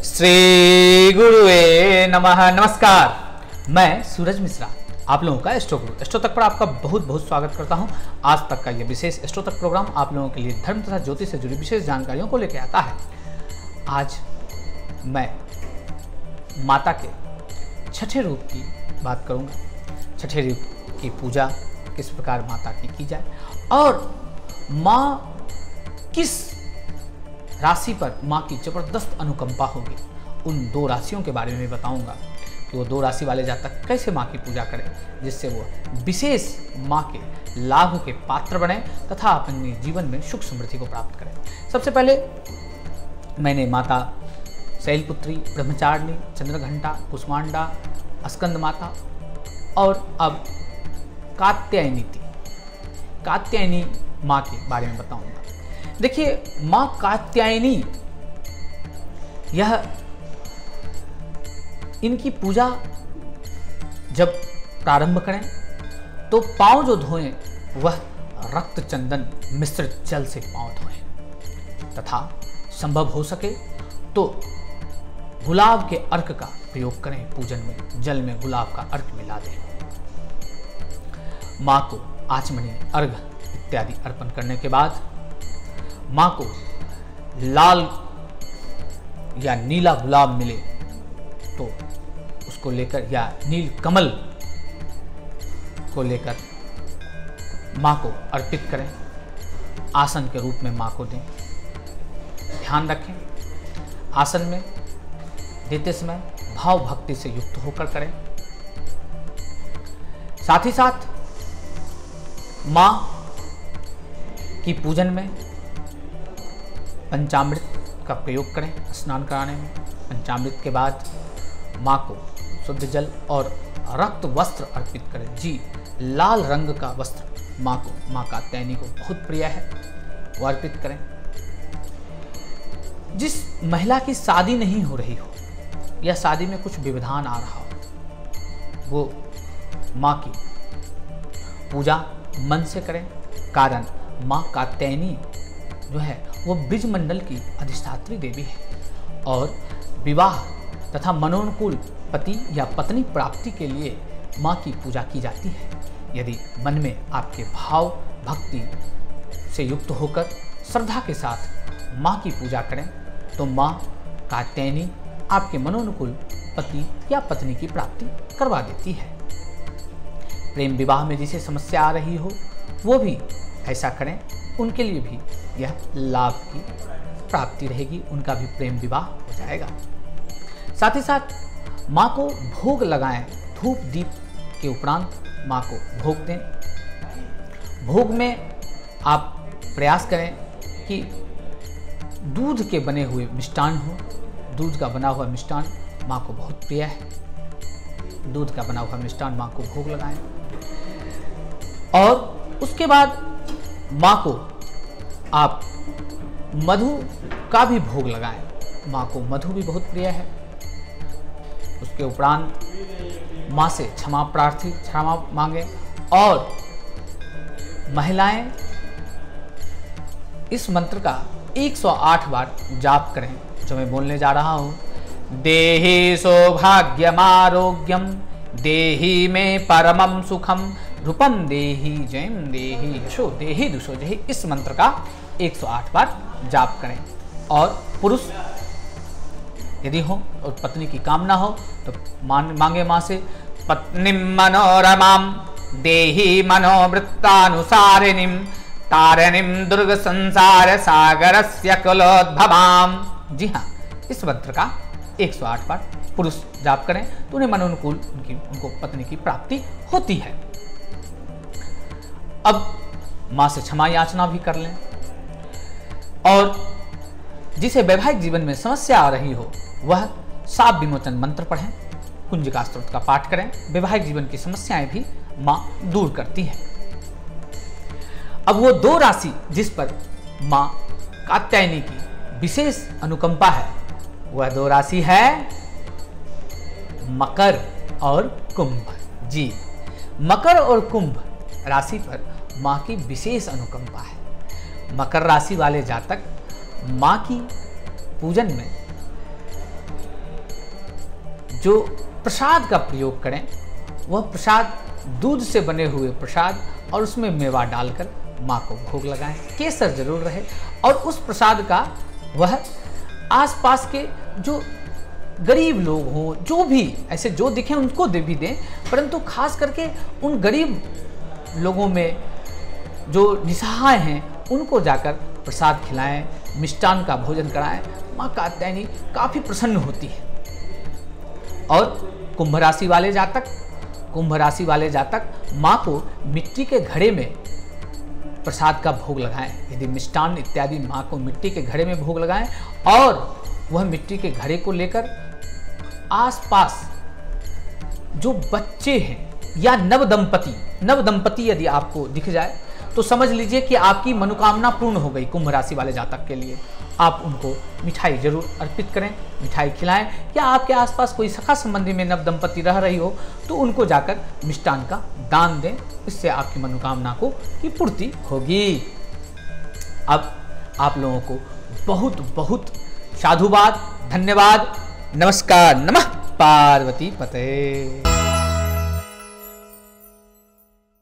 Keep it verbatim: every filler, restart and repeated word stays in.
श्री गुरुवे नमः। नमस्कार, मैं सूरज मिश्रा आप लोगों का एस्ट्रो गुरु एस्ट्रो तक पर आपका बहुत बहुत स्वागत करता हूं। आज तक का यह विशेष एस्ट्रो तक प्रोग्राम आप लोगों के लिए धर्म तथा ज्योतिष से जुड़ी विशेष जानकारियों को लेकर आता है। आज मैं माता के छठे रूप की बात करूंगा। छठे रूप की पूजा किस प्रकार माता की की जाए और माँ किस राशि पर माँ की जबरदस्त अनुकंपा होगी, उन दो राशियों के बारे में बताऊंगा कि वो दो राशि वाले जातक कैसे माँ की पूजा करें जिससे वो विशेष माँ के लाभ के पात्र बने तथा अपने जीवन में सुख समृद्धि को प्राप्त करें। सबसे पहले मैंने माता शैलपुत्री, ब्रह्मचारिणी, चंद्रघंटा, कुष्मांडा, स्कंद माता और अब कात्यायनी कात्यायनी माँ के बारे में बताऊंगा। देखिए, माँ कात्यायनी, यह इनकी पूजा जब प्रारंभ करें तो पांव जो धोएं वह रक्त चंदन मिश्रित जल से पांव धोएं तथा संभव हो सके तो गुलाब के अर्क का प्रयोग करें। पूजन में जल में गुलाब का अर्क मिला दें। माँ को आचमनी, अर्घ इत्यादि अर्पण करने के बाद माँ को लाल या नीला गुलाब मिले तो उसको लेकर या नील कमल को लेकर माँ को अर्पित करें। आसन के रूप में माँ को दें। ध्यान रखें, आसन में देते समय भाव भक्ति से युक्त होकर करें। साथ ही साथ माँ की पूजन में पंचामृत का प्रयोग करें। स्नान कराने में पंचामृत के बाद माँ को शुद्ध जल और रक्त वस्त्र अर्पित करें। जी, लाल रंग का वस्त्र माँ को, माँ कात्यायनी को बहुत प्रिय है, वो अर्पित करें। जिस महिला की शादी नहीं हो रही हो या शादी में कुछ व्यवधान आ रहा हो, वो माँ की पूजा मन से करें। कारण माँ कात्यायनी जो है वो ब्रजमंडल की अधिष्ठात्री देवी है और विवाह तथा मनोनुकूल पति या पत्नी प्राप्ति के लिए माँ की पूजा की जाती है। यदि मन में आपके भाव भक्ति से युक्त होकर श्रद्धा के साथ माँ की पूजा करें तो माँ कात्यायनी आपके मनोनुकूल पति या पत्नी की प्राप्ति करवा देती है। प्रेम विवाह में जिसे समस्या आ रही हो वो भी ऐसा करें, उनके लिए भी यह लाभ की प्राप्ति रहेगी, उनका भी प्रेम विवाह हो जाएगा। साथ ही साथ माँ को भोग लगाएं। धूप दीप के उपरांत माँ को भोग दें। भोग में आप प्रयास करें कि दूध के बने हुए मिष्टान हो। दूध का बना हुआ मिष्टान माँ को बहुत प्रिय है। दूध का बना हुआ मिष्टान माँ को भोग लगाएं और उसके बाद माँ को आप मधु का भी भोग लगाएं। माँ को मधु भी बहुत प्रिय है। उसके उपरांत माँ से क्षमा प्रार्थी क्षमा मांगे और महिलाएं इस मंत्र का एक सौ आठ बार जाप करें जो मैं बोलने जा रहा हूँ। देहि सौभाग्यम आरोग्यम, देहि में परमम सुखम, रूपम देहि जयम देहि यशो देहि दुषो देहि। इस मंत्र का एक सौ आठ बार जाप करें। और पुरुष यदि हो और पत्नी की कामना हो तो मांगे माँ से, पत्नी मनोरमाम देहि मनोवृत्तानुसारिणीम, तारिणीम दुर्ग संसार सागरस्य कुलोद्भवाम। जी हाँ, इस मंत्र का एक सौ आठ बार पुरुष जाप करें तो उन्हें मनोनुकूल उनकी उनको पत्नी की प्राप्ति होती है। अब माँ से क्षमा याचना भी कर लें और जिसे वैवाहिक जीवन में समस्या आ रही हो वह शाप विमोचन मंत्र पढ़ें। कुंजिका स्तोत्र का पाठ करें। वैवाहिक जीवन की समस्याएं भी माँ दूर करती है। अब वो दो राशि जिस पर माँ कात्यायनी की विशेष अनुकंपा है वह दो राशि है मकर और कुंभ। जी, मकर और कुंभ राशि पर माँ की विशेष अनुकंपा है। मकर राशि वाले जातक माँ की पूजन में जो प्रसाद का प्रयोग करें वह प्रसाद दूध से बने हुए प्रसाद और उसमें मेवा डालकर माँ को भोग लगाएं। केसर जरूर रहे और उस प्रसाद का वह आसपास के जो गरीब लोग हों, जो भी ऐसे जो दिखें उनको दे भी दें, परंतु खास करके उन गरीब लोगों में जो निसहाय हैं उनको जाकर प्रसाद खिलाएं, मिष्टान का भोजन कराएं। माँ कात्यायनी काफ़ी प्रसन्न होती है। और कुंभ राशि वाले जातक कुंभ राशि वाले जातक माँ को मिट्टी के घड़े में प्रसाद का भोग लगाएं। यदि मिष्टान इत्यादि माँ को मिट्टी के घड़े में भोग लगाएं और वह मिट्टी के घड़े को लेकर आसपास जो बच्चे हैं या नव दंपति नव दंपति यदि आपको दिख जाए तो समझ लीजिए कि आपकी मनोकामना पूर्ण हो गई। कुंभ राशि वाले जातक के लिए आप उनको मिठाई जरूर अर्पित करें, मिठाई खिलाएं, या आपके आसपास कोई सखा संबंधी में नव दंपति रह रही हो तो उनको जाकर मिष्टान का दान दें। इससे आपकी मनोकामना को की पूर्ति होगी। अब आप लोगों को बहुत बहुत साधुवाद, धन्यवाद, नमस्कार, नमः पार्वती पते।